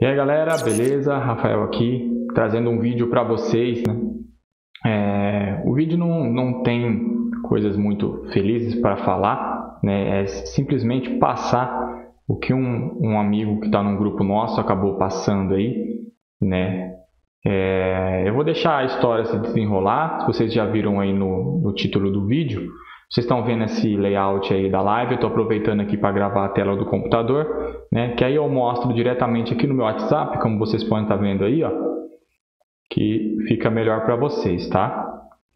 E aí galera, beleza? Rafael aqui, trazendo um vídeo para vocês, né? O vídeo não tem coisas muito felizes para falar, né? É simplesmente passar o que um amigo que está num grupo nosso acabou passando aí, né? Eu vou deixar a história se desenrolar. Se vocês já viram aí no título do vídeo, vocês estão vendo esse layout aí da live. Eu estou aproveitando aqui para gravar a tela do computador, né? Que aí eu mostro diretamente aqui no meu WhatsApp, como vocês podem estar vendo aí, ó, que fica melhor para vocês, tá?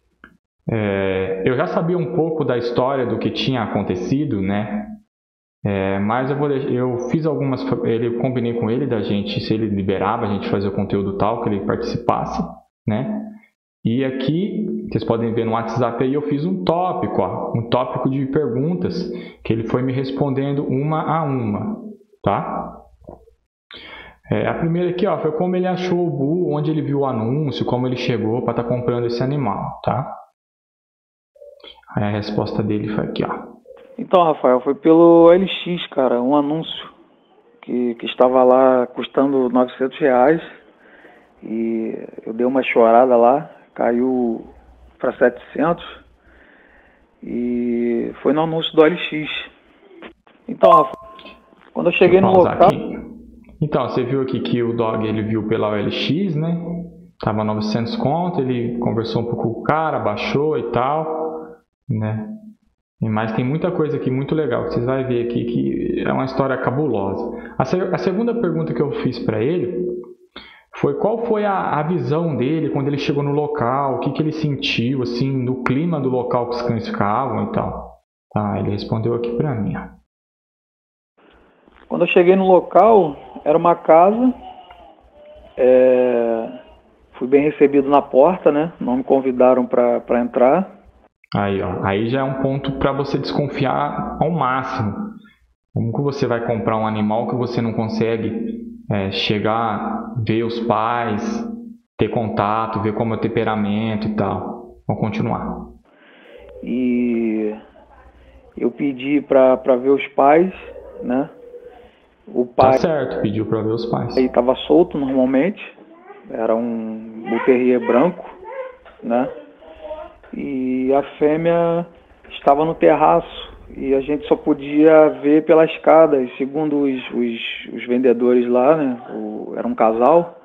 Eu já sabia um pouco da história do que tinha acontecido, né? Mas eu fiz algumas, eu combinei com ele da gente, se ele liberava, a gente fazer o conteúdo tal, que ele participasse, né? E aqui, vocês podem ver no WhatsApp aí, eu fiz um tópico, ó, um tópico de perguntas, que ele foi me respondendo uma a uma, tá? A primeira aqui, ó, foi como ele achou o Buu, onde ele viu o anúncio, como ele chegou para estar comprando esse animal, tá? Aí a resposta dele foi aqui, ó. Então, Rafael, foi pelo LX, cara, um anúncio que estava lá custando R$ 900 e eu dei uma chorada lá, caiu para 700 e foi no anúncio do LX. Então, Rafael, quando eu cheguei no local... Então, você viu aqui que o dog ele viu pela OLX, né? Tava 900 conto, ele conversou um pouco com o cara, baixou e tal, né? Mas tem muita coisa aqui muito legal que vocês vão ver aqui que é uma história cabulosa. A segunda pergunta que eu fiz para ele foi qual foi a visão dele quando ele chegou no local, o que ele sentiu, assim, no clima do local que os cães ficavam e tal. Tá, ele respondeu aqui para mim, ó. Quando eu cheguei no local, era uma casa, fui bem recebido na porta, né? Não me convidaram para entrar. Aí, ó, aí já é um ponto para você desconfiar ao máximo. Como que você vai comprar um animal que você não consegue chegar, ver os pais, ter contato, ver como é o temperamento e tal? Vamos continuar. E eu pedi para ver os pais, né? O pai, tá certo, pediu para ver os pais. Ele estava solto normalmente, era um Bull Terrier branco, né? E a fêmea estava no terraço e a gente só podia ver pela escada. E segundo os vendedores lá, né? Era um casal.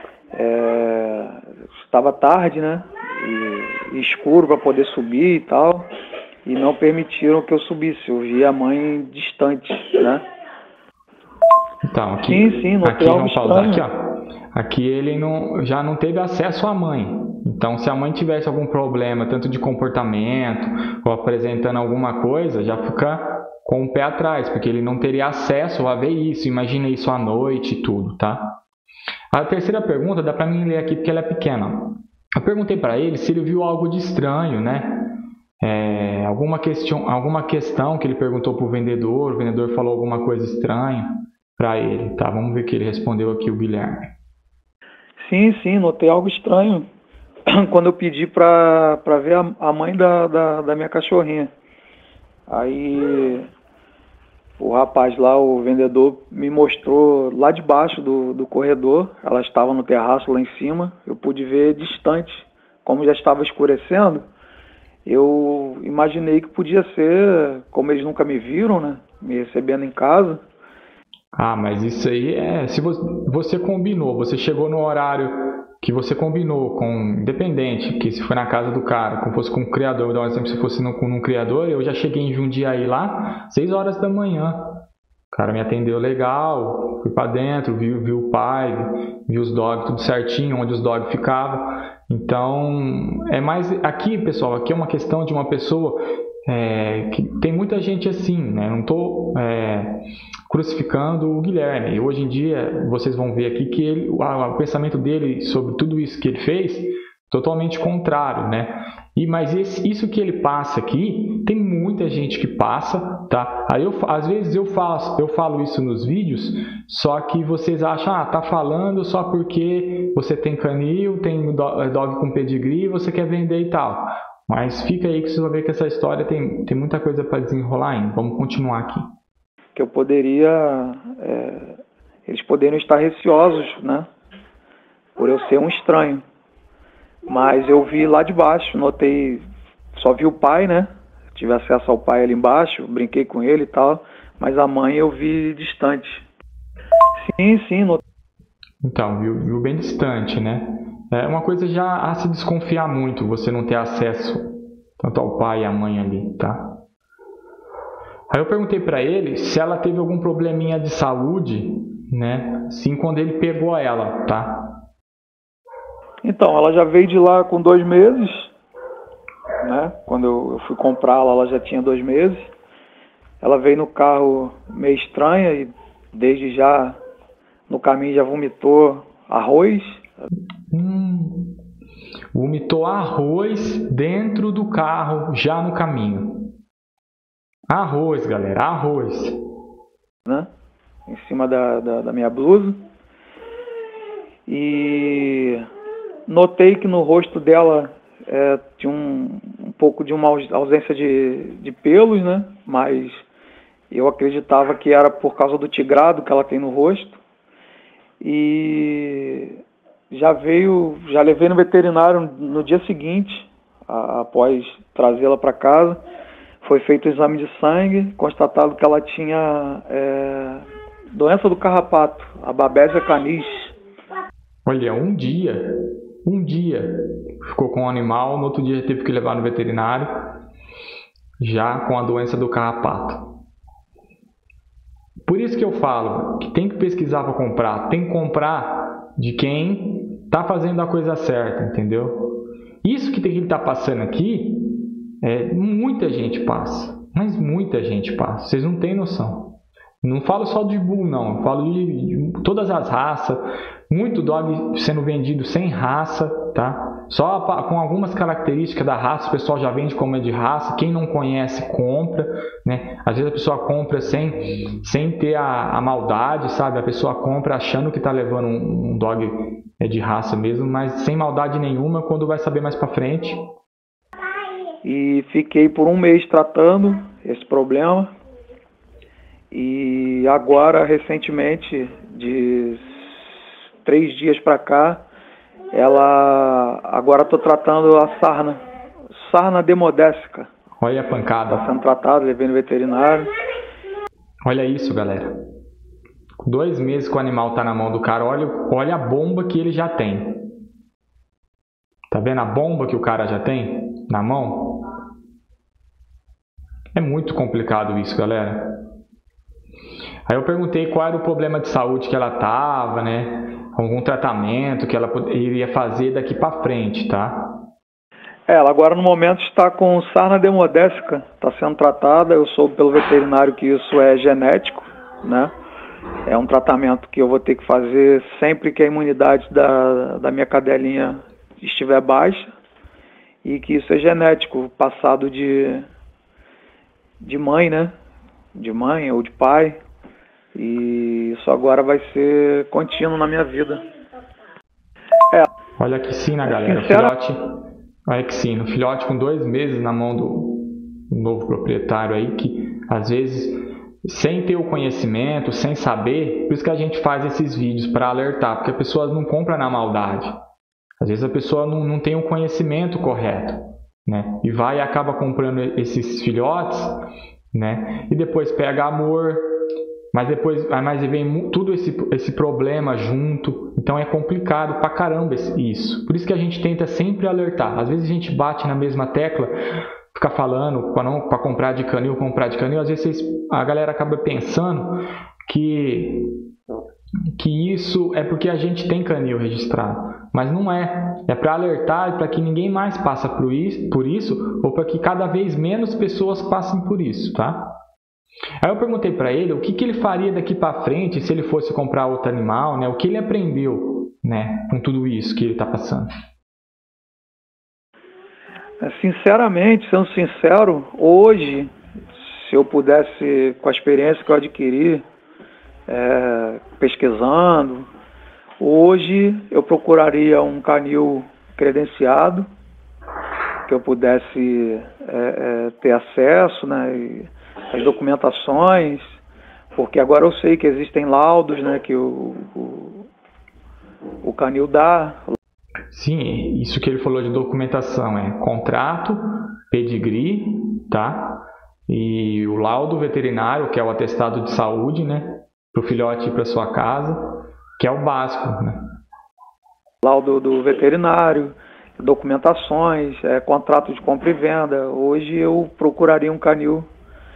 Estava tarde, né? E escuro para poder subir e tal. E não permitiram que eu subisse. Eu vi a mãe distante, né? Então, aqui, sim, aqui vamos pausar aqui, ó. Aqui ele já não teve acesso à mãe. Então, se a mãe tivesse algum problema, tanto de comportamento ou apresentando alguma coisa, já fica com o pé atrás, porque ele não teria acesso a ver isso. Imagina isso à noite e tudo, tá? A terceira pergunta, dá para mim ler aqui porque ela é pequena. Eu perguntei para ele se ele viu algo de estranho, né? Alguma questão que ele perguntou para o vendedor falou alguma coisa estranha para ele, tá? Vamos ver o que ele respondeu aqui, o Guilherme. Sim, notei algo estranho quando eu pedi para ver a mãe da minha cachorrinha. Aí o rapaz lá, o vendedor, me mostrou lá debaixo do corredor. Ela estava no terraço lá em cima. Eu pude ver distante, como já estava escurecendo. Eu imaginei que podia ser, como eles nunca me viram, né? Me recebendo em casa. Ah, mas isso aí se você combinou, você chegou no horário que você combinou com independente, que se foi na casa do cara, como fosse com o criador, vou dar um exemplo, se fosse com um criador, eu já cheguei em Jundiaí lá, 6 horas da manhã. O cara me atendeu legal, fui pra dentro, viu o pai, viu os dogs, tudo certinho, onde os dogs ficavam. Então, aqui, pessoal, aqui é uma questão de uma pessoa que tem muita gente assim, né? Não estou crucificando o Guilherme. Hoje em dia, vocês vão ver aqui que o pensamento dele sobre tudo isso que ele fez, totalmente contrário, né? Mas isso que ele passa aqui, tem muita gente que passa, tá? Aí às vezes eu falo isso nos vídeos, só que vocês acham, tá falando só porque você tem canil, tem dog com pedigree, você quer vender e tal. Mas fica aí que vocês vão ver que essa história tem muita coisa para desenrolar ainda. Vamos continuar aqui. Que eu poderia eles poderiam estar receosos, né? Por eu ser um estranho. Mas eu vi lá de baixo, notei, só vi o pai, né? Tive acesso ao pai ali embaixo, brinquei com ele e tal, mas a mãe eu vi distante. Sim, notei. Então, viu bem distante, né? É uma coisa já a se desconfiar muito, você não ter acesso tanto ao pai e à mãe ali, tá? Aí eu perguntei para ele se ela teve algum probleminha de saúde, né? Assim, quando ele pegou ela, tá? Então, ela já veio de lá com 2 meses, né? Quando eu fui comprá-la, ela já tinha 2 meses. Ela veio no carro meio estranha e desde já no caminho já vomitou arroz. Vomitou arroz dentro do carro, já no caminho. Arroz, galera, arroz. Né? Em cima da minha blusa. E notei que no rosto dela tinha um pouco de uma ausência de pelos, né? Mas eu acreditava que era por causa do tigrado que ela tem no rosto. E já levei no veterinário no dia seguinte, após trazê-la para casa. Foi feito o exame de sangue, constatado que ela tinha doença do carrapato, a Babesia canis. Olha, um dia ficou com o animal, no outro dia teve que levar no veterinário, já com a doença do carrapato. Por isso que eu falo que tem que pesquisar para comprar, tem que comprar de quem está fazendo a coisa certa, entendeu? Isso que ele está passando aqui, muita gente passa, mas muita gente passa, vocês não têm noção. Não falo só de bull, não, eu falo de todas as raças, muito dog sendo vendido sem raça, tá? Só com algumas características da raça, o pessoal já vende como é de raça, quem não conhece compra, né? Às vezes a pessoa compra sem ter a maldade, sabe? A pessoa compra achando que está levando um dog de raça mesmo, mas sem maldade nenhuma, quando vai saber mais para frente. E fiquei por 1 mês tratando esse problema. E agora, recentemente, de 3 dias para cá, agora estou tratando a sarna demodésica. Olha a pancada. Está sendo tratado, levei no veterinário. Olha isso, galera. 2 meses que o animal está na mão do cara, olha a bomba que ele já tem. Tá vendo a bomba que o cara já tem na mão? É muito complicado isso, galera. Aí eu perguntei qual era o problema de saúde que ela tava, né? Algum tratamento que ela iria fazer daqui para frente, tá? Ela agora no momento está com sarna demodésica, está sendo tratada. Eu soube pelo veterinário que isso é genético, né? É um tratamento que eu vou ter que fazer sempre que a imunidade da minha cadelinha estiver baixa, e que isso é genético, passado de mãe, né? De mãe ou de pai. E isso agora vai ser contínuo na minha vida. Olha que sina, galera. Filhote, olha que sina. Filhote com 2 meses na mão do novo proprietário aí, que às vezes, sem ter o conhecimento, sem saber, por isso que a gente faz esses vídeos para alertar, porque a pessoa não compra na maldade. Às vezes a pessoa não tem o conhecimento correto, né? E vai e acaba comprando esses filhotes, né? E depois pega amor, mas depois vem tudo esse problema junto. Então é complicado pra caramba isso. Por isso que a gente tenta sempre alertar. Às vezes a gente bate na mesma tecla, fica falando para comprar de canil. Às vezes a galera acaba pensando que isso é porque a gente tem canil registrado. Mas não é. É para alertar e para que ninguém mais passe por isso, ou para que cada vez menos pessoas passem por isso, tá? Aí eu perguntei para ele o que ele faria daqui para frente se ele fosse comprar outro animal, né? O que ele aprendeu, né, com tudo isso que ele está passando. Sinceramente, sendo sincero, hoje, se eu pudesse, com a experiência que eu adquiri, pesquisando, hoje eu procuraria um canil credenciado, que eu pudesse ter acesso, né, as documentações, Porque agora eu sei que existem laudos, né, que o canil dá. Sim, isso que ele falou de documentação é contrato, pedigree, tá? E o laudo veterinário, que é o atestado de saúde, né? Para o filhote ir para sua casa, que é o básico, né? Laudo do veterinário, documentações, contrato de compra e venda. Hoje eu procuraria um canil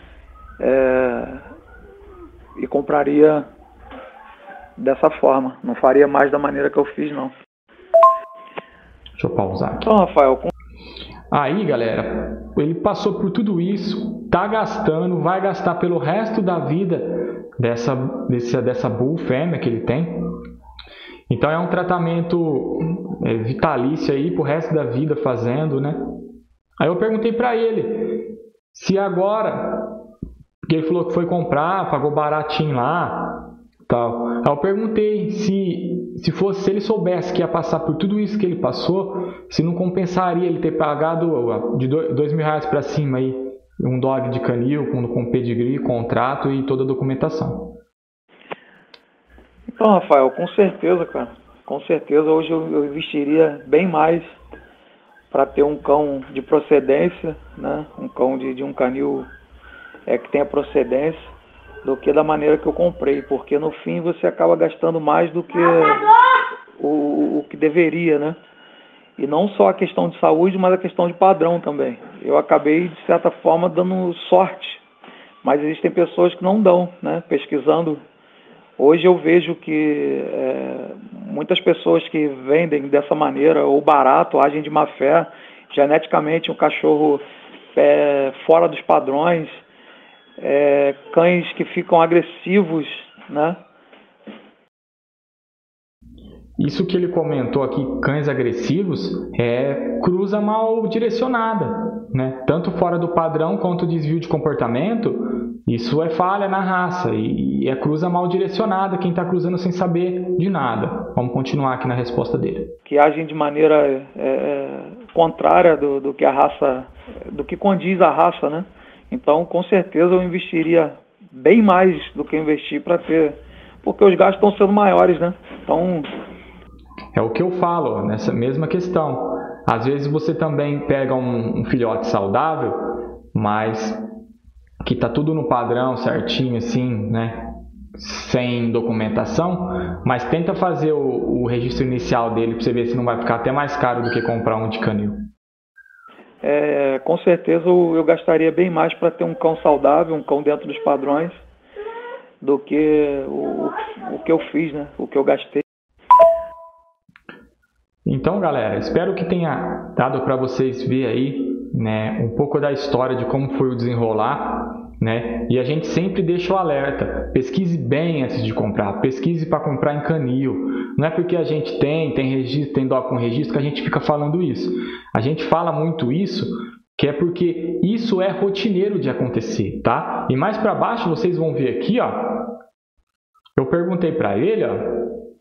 e compraria dessa forma. Não faria mais da maneira que eu fiz, não. Deixa eu pausar aqui. Então, Rafael, aí, galera, ele passou por tudo isso, tá gastando, vai gastar pelo resto da vida dessa bull fêmea que ele tem. Então é um tratamento vitalício aí pro resto da vida fazendo, né? Aí eu perguntei para ele se agora, porque ele falou que foi comprar, pagou baratinho lá, tal. Aí eu perguntei se ele soubesse que ia passar por tudo isso que ele passou, se não compensaria ele ter pagado de R$2.000 para cima aí um dog de canil com pedigree, contrato e toda a documentação. Então, Rafael, com certeza, cara. Com certeza hoje eu investiria bem mais para ter um cão de procedência, né? Um cão de um canil que tenha procedência, do que da maneira que eu comprei, porque no fim você acaba gastando mais do que o que deveria, né? E não só a questão de saúde, mas a questão de padrão também. Eu acabei, de certa forma, dando sorte, mas existem pessoas que não dão, né? Pesquisando, hoje eu vejo que muitas pessoas que vendem dessa maneira, ou barato, agem de má fé, geneticamente um cachorro fora dos padrões, cães que ficam agressivos, né? Isso que ele comentou aqui, cães agressivos, é cruza mal direcionada, né? Tanto fora do padrão quanto desvio de comportamento, isso é falha na raça e é cruza mal direcionada, quem está cruzando sem saber de nada. Vamos continuar aqui na resposta dele. Que agem de maneira contrária do que a raça, do que condiz a raça, né? Então, com certeza eu investiria bem mais do que investir para ter, porque os gastos estão sendo maiores, né? Então, é o que eu falo nessa mesma questão. Às vezes você também pega um filhote saudável, mas que está tudo no padrão certinho assim, né? Sem documentação, mas tenta fazer o registro inicial dele para você ver se não vai ficar até mais caro do que comprar um de canil. Com certeza eu gastaria bem mais para ter um cão saudável, um cão dentro dos padrões, do que o que eu fiz, né? O que eu gastei. Então, galera, espero que tenha dado para vocês ver aí, né, um pouco da história de como foi o desenrolar, né? E a gente sempre deixa o alerta, pesquise bem antes de comprar, pesquise para comprar em canil. Não é porque a gente tem registro, tem dog com registro que a gente fica falando isso. A gente fala muito isso, que é porque isso é rotineiro de acontecer, tá? E mais para baixo vocês vão ver aqui, ó. Eu perguntei para ele, ó.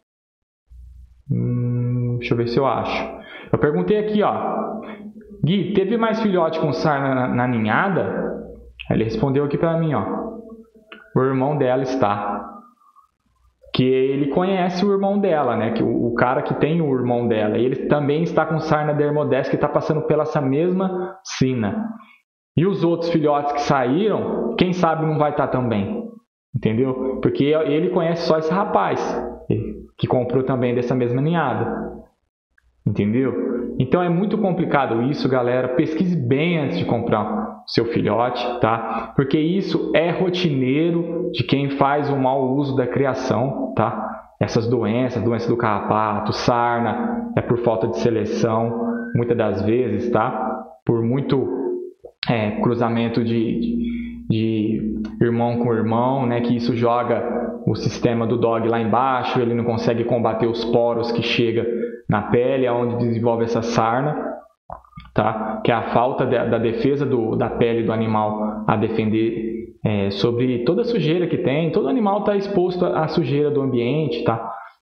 Deixa eu ver se eu acho. Eu perguntei aqui, ó. Gui, teve mais filhote com sarna na ninhada? Ele respondeu aqui para mim, ó. O irmão dela está. Que ele conhece o irmão dela, né? Que o cara que tem o irmão dela. Ele também está com sarna dermodesca que está passando pela essa mesma sina. E os outros filhotes que saíram, quem sabe não vai estar também. Entendeu? Porque ele conhece só esse rapaz que comprou também dessa mesma ninhada. Entendeu? Então é muito complicado isso, galera. Pesquise bem antes de comprar o seu filhote, tá? Porque isso é rotineiro de quem faz o mau uso da criação, tá? Essas doenças do carrapato, sarna, é por falta de seleção, muitas das vezes, tá? Por muito cruzamento de irmão com irmão, né? Que isso joga o sistema do dog lá embaixo, ele não consegue combater os poros que chega na pele, onde desenvolve essa sarna, tá? Que é a falta da defesa da pele do animal a defender sobre toda a sujeira que tem. Todo animal está exposto à sujeira do ambiente, tá?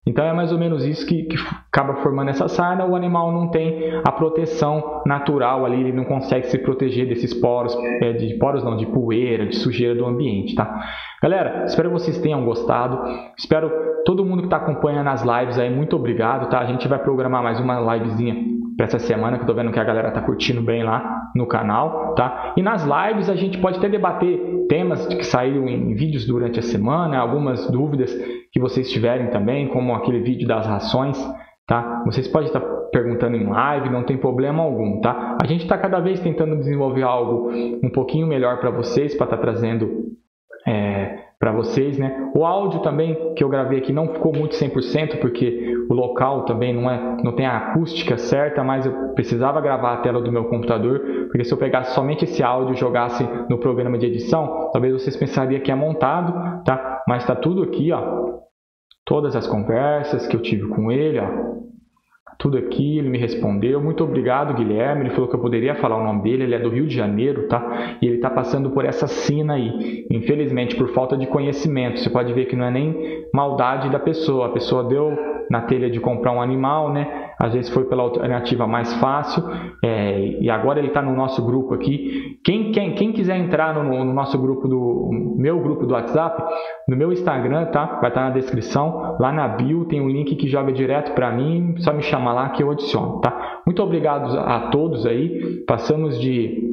Então é mais ou menos isso que acaba formando essa sarna. O animal não tem a proteção natural ali, ele não consegue se proteger desses poros, de poeira, de sujeira do ambiente, tá? Galera, espero que vocês tenham gostado. Espero todo mundo que está acompanhando as lives aí, muito obrigado, tá? A gente vai programar mais uma livezinha para essa semana, que eu tô vendo que a galera tá curtindo bem lá no canal, tá? E nas lives a gente pode até debater temas que saíram em vídeos durante a semana, algumas dúvidas que vocês tiverem também, como aquele vídeo das rações, tá? Vocês podem estar perguntando em live, não tem problema algum, tá? A gente está cada vez tentando desenvolver algo um pouquinho melhor para vocês, para estar trazendo para vocês, né? O áudio também que eu gravei aqui não ficou muito 100%, porque o local também não tem a acústica certa, mas eu precisava gravar a tela do meu computador, porque se eu pegasse somente esse áudio e jogasse no programa de edição, talvez vocês pensariam que é montado, tá? Mas está tudo aqui, ó. Todas as conversas que eu tive com ele, ó. Tudo aqui, ele me respondeu. Muito obrigado, Guilherme. Ele falou que eu poderia falar o nome dele. Ele é do Rio de Janeiro, tá? E ele está passando por essa sina aí. Infelizmente, por falta de conhecimento. Você pode ver que não é nem maldade da pessoa. A pessoa deu na telha de comprar um animal, né? Às vezes foi pela alternativa mais fácil. E agora ele está no nosso grupo aqui. Quem quiser entrar no nosso grupo, meu grupo do WhatsApp, no meu Instagram, tá? Vai estar na descrição. Lá na bio tem um link que joga direto para mim. Só me chamar lá que eu adiciono, tá? Muito obrigado a todos aí. Passamos de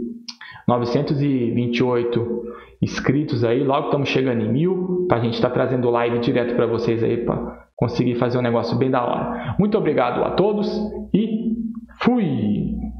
928 inscritos aí. Logo estamos chegando em 1000. A gente está trazendo live direto para vocês aí, para conseguir fazer um negócio bem da hora. Muito obrigado a todos e fui!